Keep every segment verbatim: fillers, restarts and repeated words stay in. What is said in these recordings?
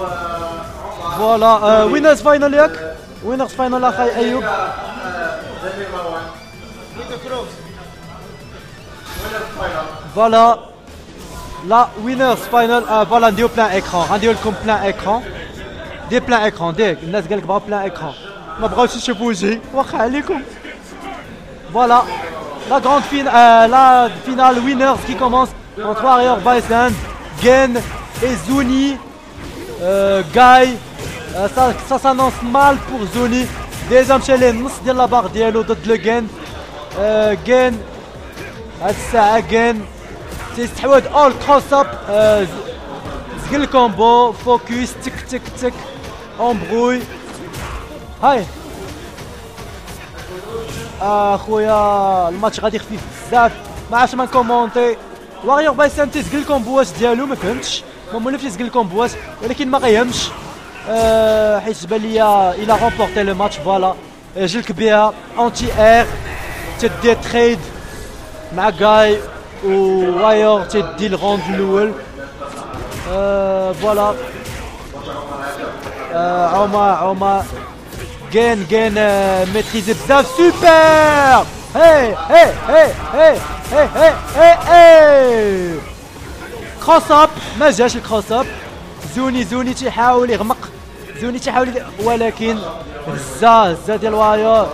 فوالا وينرز فاينل ياك وينرز فاينل اخاي ايوب. فوالا لا وينرز فاينل. فوالا نديرو بلان ايكران غنديرو لكم بلان ايكران دي بلان ايكران ديك الناس قالك بغاو بلان ايكران ما بغاوش يشوفوا وجهي واخا عليكم. فوالا لا غراند فين لا فينال وينرز كي كومونس entre Warrior Bison, Gen et Zuni. Euh, Guy, euh, ça, ça s'annonce mal pour Zuni. Déjà مشى نص ديال لا باغ ديالو ضد لو Gen. euh, Gen هاد الساعة Gen تيستحوذ اول كروس اب زقل كومبو فوكس تك تك تك امبروي. هاي اخويا الماتش غادي خفيف بزاف ما عرفتش ما نكومونتي. واريور بايسان تيزقل الكومبوات ديالو ما فهمتش المهم ولا تيزقل الكومبوات ولكن ما غيهمش أه حيت بان ليا الى رومبورتي لو ماتش. فوالا جلك بها اونتي اير تدي تريد مع كاي ووايور تدي الروند الاول. أه فوالا أه عمر عمر كين كين ميتريزي بزاف سوبر. هي هي هي هي هي هي هي هي كروس اب ما جاش الكروس اب. زوني زوني تيحاول يغمق زوني تيحاول ولكن هزا هزا ديال وايور.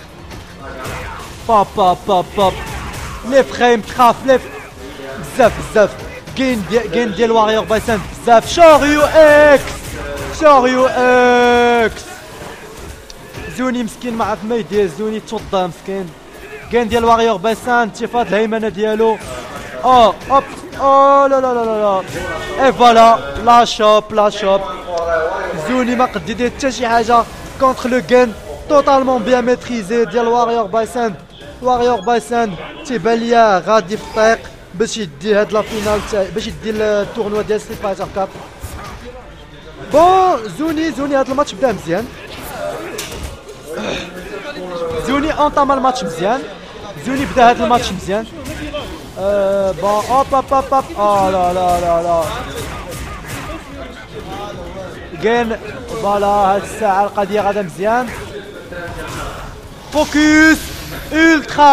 باب باب باب باب لي فريم تخاف لي بزاف بزاف كاين كاين ديال واريور بايسان بزاف. شوريو اكس شوريو اكس زوني مسكين ما عرف ما يدير زوني توضا مسكين. كاين ديال واريور بايسان تيفاض الهيمنه ديالو. او اوب او لا لا لا لا اي فوالا لا شوب لا شوب. زوني ما قد يدير حتى شي حاجه كونتر لو كين توتالمون بيان ميتريزي ديال واريور بايسان. واريور بايسان تيبان ليا غادي في الطريق باش يدي هاد لا فينال باش يدي التورنوا ديال ستريت فايتر كاب. بون زوني زوني هاد الماتش بدا مزيان. زوني انطام الماتش مزيان. زوني بدا هاد الماتش مزيان. أه بون اوب اوب اوب اوب اه لا لا لا لا كاين فوالا هاد الساعة القضية غادا مزيان. فوكس الترا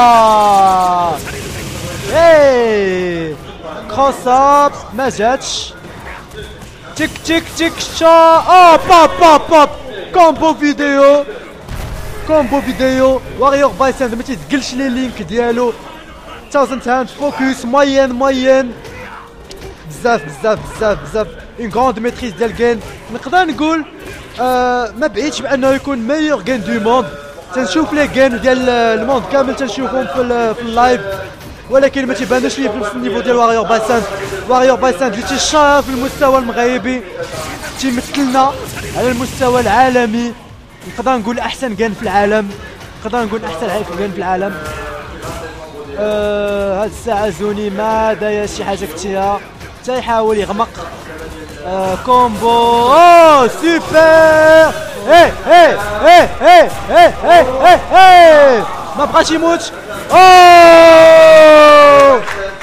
اي كروس اب ما جاتش. تيك تيك تيك شا اه باب باب باب كومبو فيديو كومبو فيديو. واريور بايسان ما تيتقلش لي لينك ديالو. تاوزنت هاند فوكس موين موين بزاف بزاف بزاف بزاف اون غروند ميتريز ديال كين. نقدر نقول آه ما بعيدش بانه يكون ميور كين دو موند. تنشوف لي كين ديال الموند كامل تنشوفهم في, في اللايف ولكن ما تيبانوش لي في نفس النيفو ديال واريور بايسان. واريور بايسان اللي تيشاف المستوى المغربي تيمثلنا على المستوى العالمي. نقدر نقول احسن كان في العالم نقدر نقول احسن لعيب كان في العالم. أه هاد الساعه زوني ما داير شي حاجه كثيره تيحاول يغمق. أه كومبو اوه سوبر. ايه ايه ايه ايه ايه ايه ايه ايه ما بقاش يموت. اوه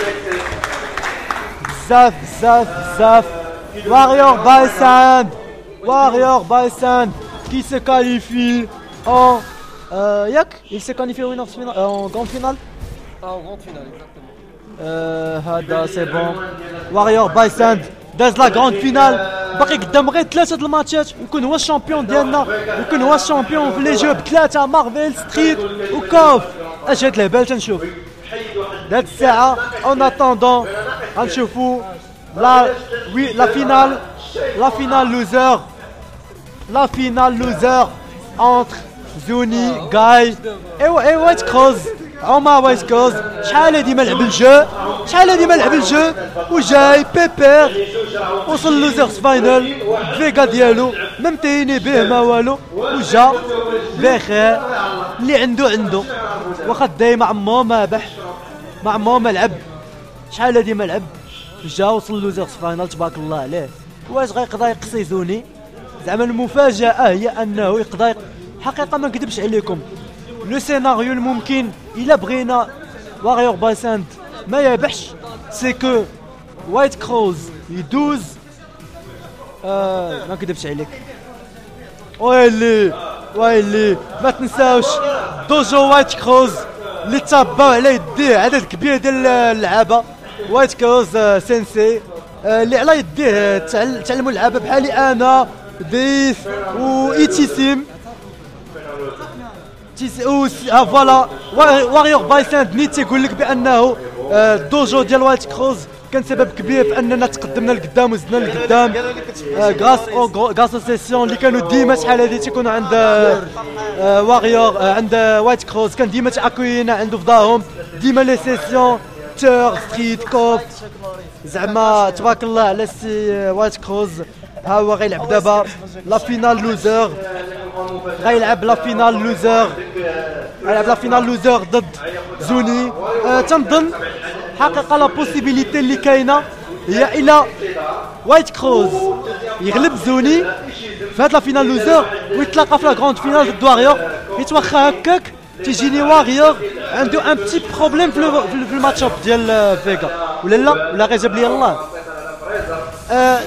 بزاف بزاف بزاف. واريور بايسان واريور بايسان qui se qualifie en euh, Yak, il s'est qualifié au winners final, euh, en grande finale. Ah, en grande finale, exactement. Euh, هذا c'est bon. واريور بايسان داز لا grande finale. باقي قدام غير ثلاثة د الماتشات ويكون هو الشامبيون ديالنا ويكون هو الشامبيون في لي جو بثلاثة مارفل ستريت وكوف. اش هاد الهبال تنشوف هاد الساعة. اون اتوندون غنشوفو لا وي لا فينال لا فينال لوزر La finale loser entre Zuni, Guy et, et White Cross. Omar White Cross. شحال هادي ما لعب الجو شحال هادي ما لعب الجو وجاي بيبر وصل لوزرز فاينل فيغا ديالو ما متيني به ما والو وجا بخير اللي عنده عنده واخا داي مع عمو ما بح مع عمو ما لعب شحال هادي ما لعب جا وصل لوزرز فاينل تبارك الله عليه. واش غيقدر يقصي زوني؟ زعما المفاجأة هي أنه يقدر حقيقة ما نكذبش عليكم لو سيناريو الممكن إلا بغينا واريور بايسان ما يربحش سي كو وايت كروز يدوز آه ما نكذبش عليك. ويلي ويلي ما تنساوش دوجو وايت كروز اللي تابعوا على يديه عدد كبير ديال اللعابه. وايت كروز آه سينسي آه اللي على يديه تعلموا اللعابه بحالي انا ديس و ايتيسيم ها فوالا. واريور بايساند نيت تيقول لك بانه الدوجو ديال وايت كروز كان سبب كبير في اننا تقدمنا لقدام وزدنا لقدام غراس او غراس سيسيون اللي كانوا ديما شحال هادي تيكونوا عند واريور عند وايت كروز. كان ديما تاكوينا عنده في دارهم ديما لي سيسيون تور ستريت كوب. زعما تبارك الله على سي وايت كروز. ها هو غيلعب دابا لا فينال لوزر. غيلعب لا فينال لوزر غيلعب لا فينال لوزر ضد زوني. أه تنظن حقيقه لا بوسيبيليتي اللي كاينه هي الى وايت كروز يغلب زوني في هاد لا فينال لوزر ويتلاقى في لا غروند فينال ضد واريور. حيت واخا هكاك تيجيني واريور عنده ان بتي بروبليم في الماتش اب ديال فيغا ولا لا ولا غير جاب لي الله. أه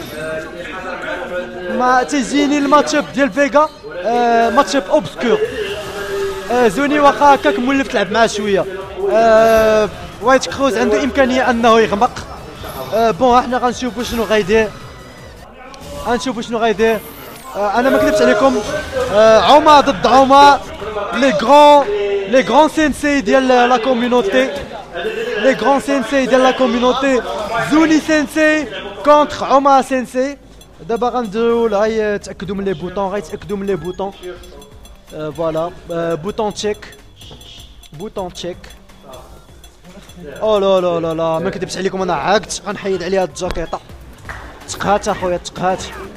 ما تيجيني الماتش اب ديال فيغا آه ماتش اب اوبسكور. آه زوني واخا هكاك مولف تلعب معاه شويه. آه وايت كروز عنده امكانيه انه يغمق. آه بون احنا غنشوفوا شنو غيدير غنشوفوا شنو غيدير. آه انا ما كذبتش عليكم. آه عوما ضد عوما لي غران لي غران سينسي ديال لا كوميونيتي لي غران سينسي ديال لا كوميونيتي. زوني سينسي كونتر عوما سينسي. دابا غنديرو غاي تاكدوا من لي بوطون غيتاكدوا من لي بوطون. فوالا بوطون تشيك بوطون تشيك. او لا لا لا لا ما كذبش عليكم انا عاقت غنحيد عليها الجاكيطه. تقهات اخويا تقهات.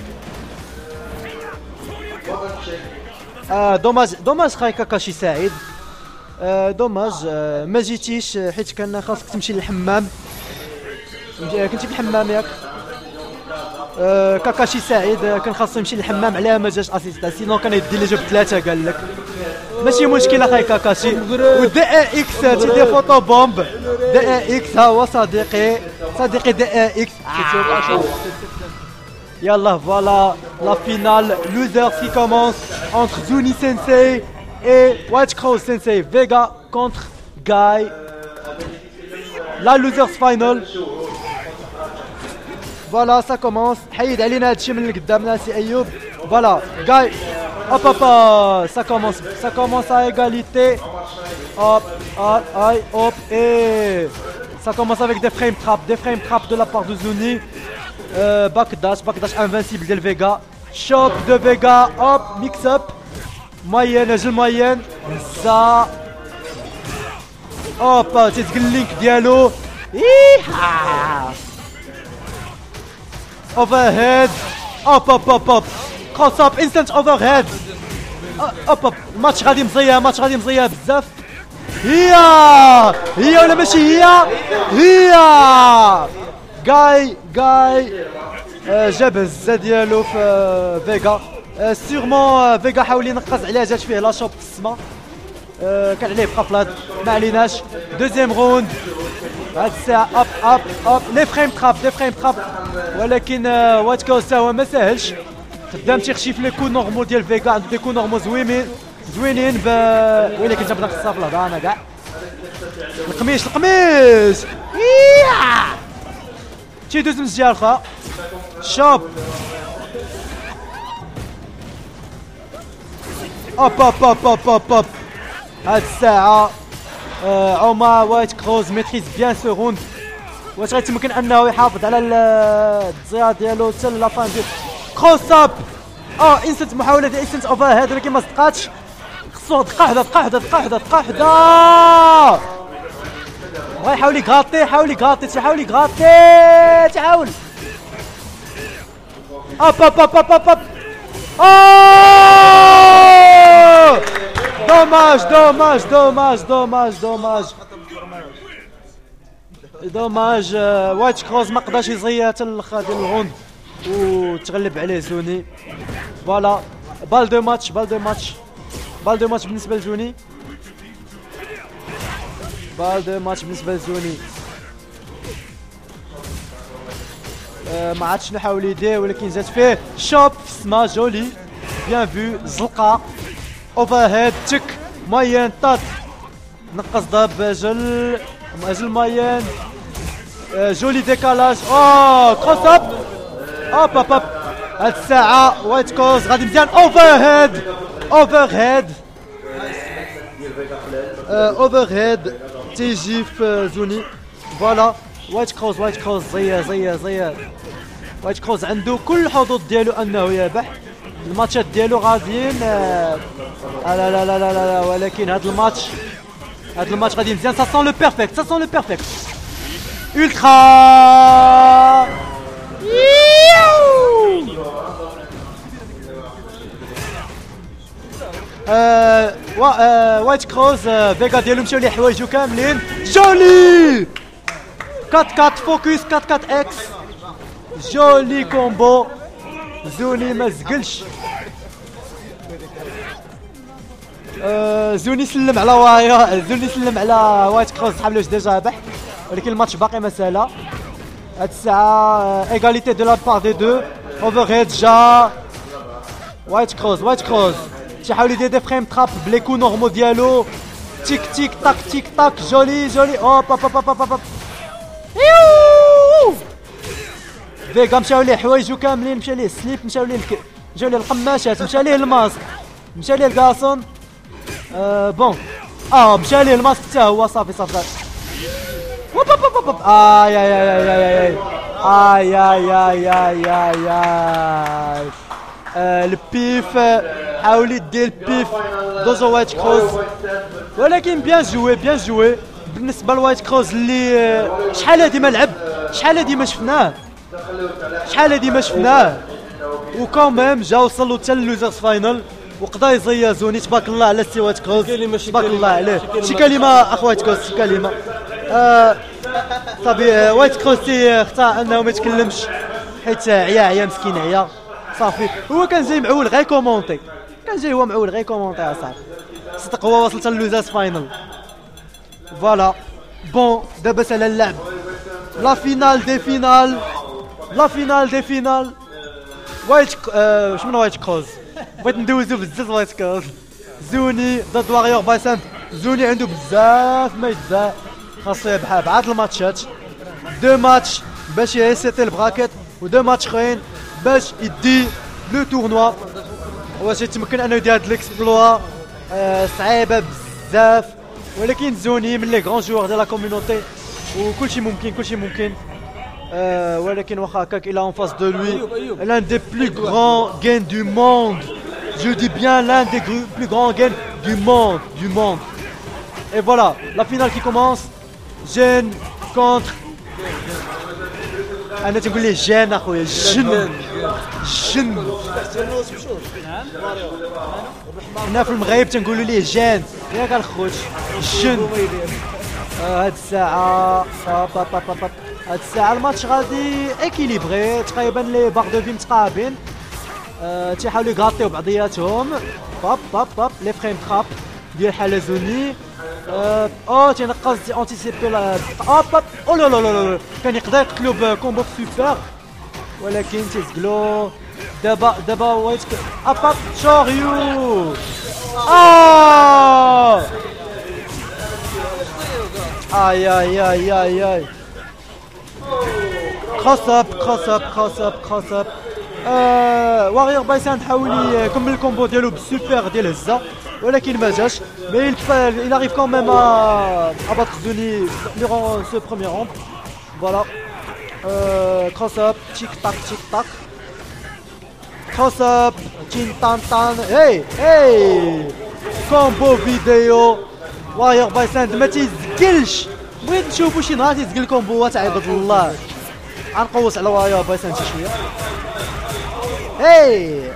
آه دوماج دوماج خاي كاكاشي سعيد. آه دوماج آه ما جيتيش حيت كان خاصك تمشي للحمام. كنتي في الحمام ياك؟ أه كاكاشي سعيد كان خاصو يمشي للحمام علاه ما جاش اسيستا سينو كان يدي لي جوب ثلاثه قال لك. ماشي مشكل اخاي كاكاشي. ودي اكس تيدير فوتو بومب. دي اكس ها هو صديقي صديقي دي اكس. يلا فوالا لا فينال لوزر qui commence entre Zuni Sensei et White Cross Sensei. Vega contre Guy. La losers final. فوالا سا كومونس. حيد علينا هادشي من قدامنا سي ايوب. فوالا غاي هوب هوب سا كومونس سا كومونس ا ايغاليتي. هوب اي هوب اي سا كومونس افيك دي فريم تراب دي فريم تراب دو لا بار دو زوني. باك داش باك داش انفانسيبل ديال فيغا. شوب دو فيغا هوب ميكس اب موين اجل موين سا هوب تيزقل اللينك ديالو. ايها overhead. اوب اوب اوب اوب كروس اب انستنت اوفرهيد. اوب اوب الماتش غادي مزيان ماتش غادي مزيان بزاف. هي هي ولا ماشي هي هي جاي جاي جاب الهزه ديالو في فيغا. سيغمون فيغا حاول ينقص عليها جات فيه لا شوب في السما. كان عليه بقى فلاد ما عليناش. دوزيام روند هاد الساعه اب اب اب لي فريم تراب لي فريم تراب. ولكن وايت كروز هو ما ساهلش. خدام تيخشي في لي كو نورمال ديال فيغا. عنده دي كو نورمال زوينين زوينين ب ولكن جاب ناقص الصافله انا كاع. القميش القميش تيدوز من الجهه الاخرى. شوب اوب اوب اوب اوب اوب اوب هاد الساعه عوما وايت كروز ميتريز بيان سو روند. واش غيتمكن انه يحافظ على التزيا ديالو حتى لافان ديال كروس اب. اه انستنت محاوله ديال انستنت اوفر هاد ولكن ما صدقاتش. خصو دقه وحده دقه وحده دقه وحده دقه وحده. بغا يحاول يغاطي حاول يغاطي تيحاول يغاطي تحاول. اب اب اب اب اب اوه دوماج دوماج دوماج دوماج دوماج دوماج. وايت كروز ما قداش يزيا حتى الاخر ديال الغوند وتغلب عليه زوني. فوالا بال دو ماتش بال دو ماتش بال دو ماتش بالنسبه لزوني. بال دو ماتش بالنسبه لزوني. آه ما عادش نحاول يديه ولكن زاد فيه شوب في السما جولي بيان فيو زلقه اوفر هيد تك ماين طات نقص ضرب اجل اجل ماين آه جولي ديكالاج اوه كروس اب اوب اوب اوب هاد الساعه وايت كوز غادي مزيان اوفر هيد اوفر هيد اوفر هيد تيجي في زوني فوالا وايت كروز وايت كروز زي زي زي وايت كروز عنده كل الحظوظ ديالو انه يربح الماتشات ديالو غاديين آه لا لا لا لا لا ولكن هذا الماتش هذا الماتش غادي مزيان سا سون لو بيرفكت سا سون لو بيرفكت الترا آه وا آه وايت كروز آه فيغا ديالو مشاو ليه حوايجو كاملين جولي أربعة أربعة فوكس أربعة أربعة اكس جولي كومبو زوني ما زقلش آه زوني سلم على وايا زوني سلم على وايت كروز صحاب واش ديجا ربح ولكن الماتش باقي مساله هاد الساعه ايغاليتي دو لا بار دي دو اوفر هيد جا وايت كروز وايت كروز تيحاول يدير دي فريم تراب بلي كو نورمو ديالو تيك تيك تاك تيك تاك جولي جولي اوب اوب اوب اوب اوب فيغا مشاو ليه حوايجو كاملين مشى ليه السليب مشاو ليه الك... مشاو ليه القماشات مشى ليه الماسك مشى ليه الكاسون أه بون اه مشى ليه الماسك حتى هو صافي صافي وب وب وب اي اي اي اي اي اي اي اي اي اي البيف حاولي دير البيف دوزو وايت كروز ولكن بيان جوي بيان جوي بالنسبه لوايت كروز اللي شحال هادي ما لعب شحال هادي ما شفناه شحال هادي ما شفناه وكوميم جا وصلوا حتى للوزرز فاينل وقدا يزيا زوني تبارك الله على سي وايت كروز تبارك الله عليه شي كلمه اخ وايت كروز شي كلمه آه طبيعي وايت كروز تي اختار انه ما يتكلمش حيت عيا عيا مسكين عيا صافي هو كان جاي معول غير كومونتي كان جاي هو معول غير كومونتي اصاحبي صدق هو وصل حتى للوزرز فاينل فوالا بون دابا على اللعب لا فينال دي فينال لا فينال دي فينال وايت آه شنو وايت كروز بغيت ندوزو بزاف وايت كروز زوني ضد واريور بايسنت زوني عنده بزاف ما يتباع خاصو يربح بعض الماتشات دو ماتش باش يريسيتي البراكيت ودو ماتش اخرين باش يدي لو تورنوا واش يتمكن انه يدير هاد ليكسبلوا آه صعيبه بزاف ولكن زوني من لي غران جوار ديال لا كوميونيتي وكلشي ممكن كلشي ممكن euh, ولكن واخا هكاك il a en face de lui l'un des plus grands gains du monde je dis bien l'un des plus grands gains du monde du monde et voilà la finale qui commence Jeune contre انا تنقول ليه جان اخويا جن جن هنا في المغرب تنقولوا ليه جان ياك الخوت جن هاد الساعه هاد الساعه الماتش غادي اكيليبري تقريبا لي باغ دو في متقابلين أه تيحاولوا يغاطيو بعضياتهم باب باب باب لي فريم تراب ديال حلزوني أه او تينقص تي انتيسيبي لا اب اب او لا لا لا كان يقدر يقتلو بكومبو سوبر ولكن تيزقلو دابا دابا وايت اب اب شوريو اه اي اي اي اي اي كروس اب كروس اب كروس اب كروس اب واريور بايسان حاول يكمل الكومبو ديالو بالسوبر ديال الهزه ولكن ما جاش مي il arrive quand même à abattre Zuni durant ce premier round voilà cross up tic tac tic tac cross up chin tan tan hey hey combo vidéo واير بايساند ما تيزقلش بغيت نشوفو شي نهار تيزقل كومبوات عباد الله غنقوس على واير بايساند شي شويه هاي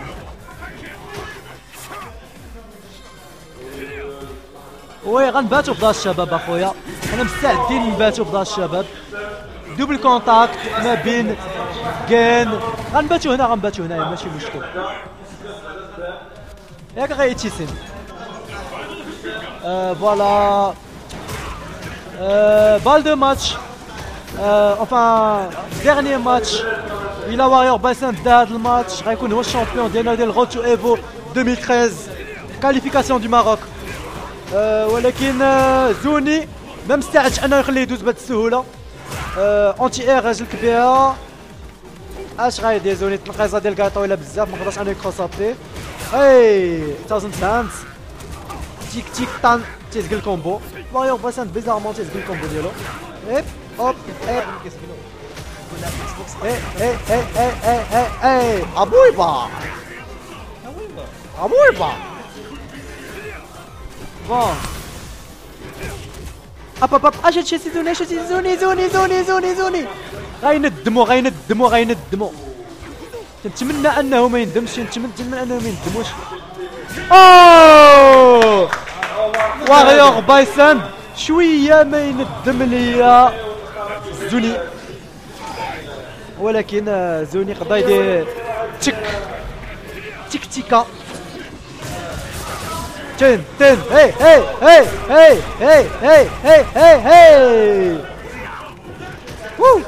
وي غنباتو في دار الشباب اخويا انا مستعدين نباتو في دار الشباب دوبل كونتاكت ما بين كين غنباتو هنا غنباتو هنايا ماشي مشكل ياك غيتيسن Euh, voilà. Euh, balle de match. Euh, enfin, dernier match الى واريور بايسان دا هذا الماتش غيكون هو الشامبيون ديالنا ديال غوت تو ايفو ألفين وثلاثة عشر كاليفيكاسيون دو ماروك. أه ولكن أه زوني ما مستعدش انه يخليه يدوز بهذه السهوله. أه اونتي اير راجل كبيره اش غايدير زوني التنقيصه ديال كاطويله بزاف ما قدرش انه يكروسابي. اي تازن سانت تيك تيك طان تيزق الكومبو واريور بايسان بيزارمون تيزق الكومبو ديالو. ايب اوب ايب اي اي اي اي اي اي ابويبا ابويبا بون اب اب اب اش هادشي زوني اش هادشي زوني زوني زوني زوني زوني غيندمو غيندمو غيندمو. كنتمنى انه ما يندمش كنتمنى انه ما يندموش. اوه واريور بايسان شويه ما يندم ليا زوني ولكن زوني قضا يدير تك تك تيكا تن تن هي هي هي هي هي هي هي هي هي وو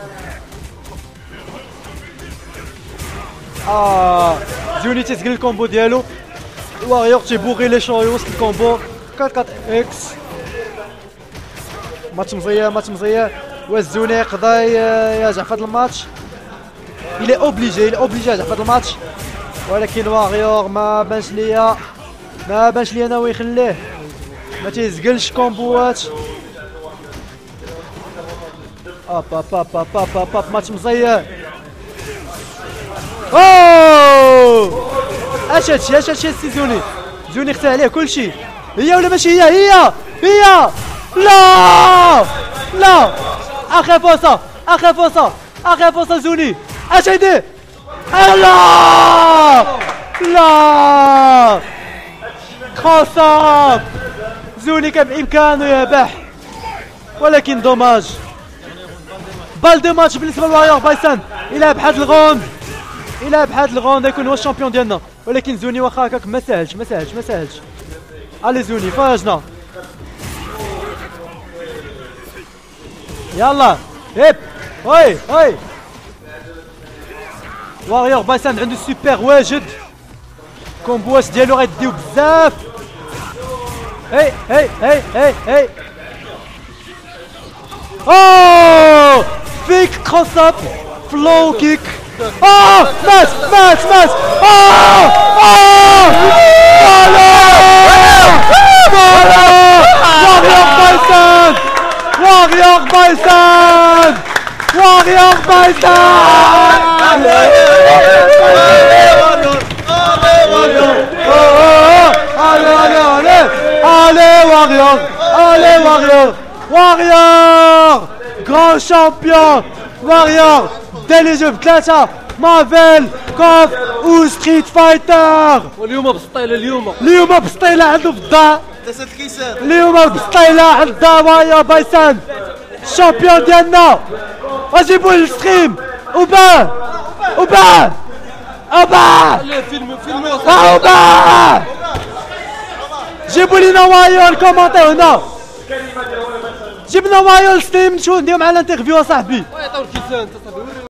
اه زوني تيسقل الكومبو ديالو واريور تيبوغي لي شو يوصل الكومبو أربعة أربعة اكس. ماتش مزيان ماتش مزيان والزوني يقدر يرجع في هذا الماتش. الي اوبليجي الي اوبليجي يرجع في هذا الماتش ولكن واريور ما بانش ليا ما بانش ليا ناوي يخليه ما تيزقلش كومبوات. اب اب اب اب اب اب ماتش مزيان. اوه اش هادشي اش هادشي السي زوني زوني اختار عليه كلشي. هي ولا ماشي هي هي هي لا لا اخي فرصه اخي فرصه اخي فرصه زوني اش هيدي لا لا خاصة زوني كان بامكانه يربح ولكن دوماج. بال دو ماتش بالنسبه لواريور بايسان. الى بحال الغوند الى بحال الغوند يكون هو الشامبيون ديالنا ولكن زوني واخا هكاك ما ساهلش ما ساهلش ما ساهلش. الي زوني فرجنا يلا هيب هاي هاي واريور بايسان عنده سوبر واجد كومبوات ديالو غيديو بزاف. هاي هاي هاي هاي هاي اوه فيك كروس اب فلو كيك. اه مات مات مات اه اه واريور بايسان واريور بايسان واريور بايسان allez Warrior allez Warrior Warrior grand champion Warrior dès les jeux بثلاثة مارفل كوف و ستريت فايتر. واليوم بسطيله اليوم اليوم بسطيله عنده في الدار ثلاثة كيسان اليوم بسطيله عند واريور بايسان الشامبيون ديالنا. اجيبوا للستريم وبان وبان وبان فيلم فيلم وبان جيبوا لينا وايو الكومونتير هنا جبنا وايو الستريم نشوف نديرو معاه الانترفيو اصاحبي. ويعطيو الكيسان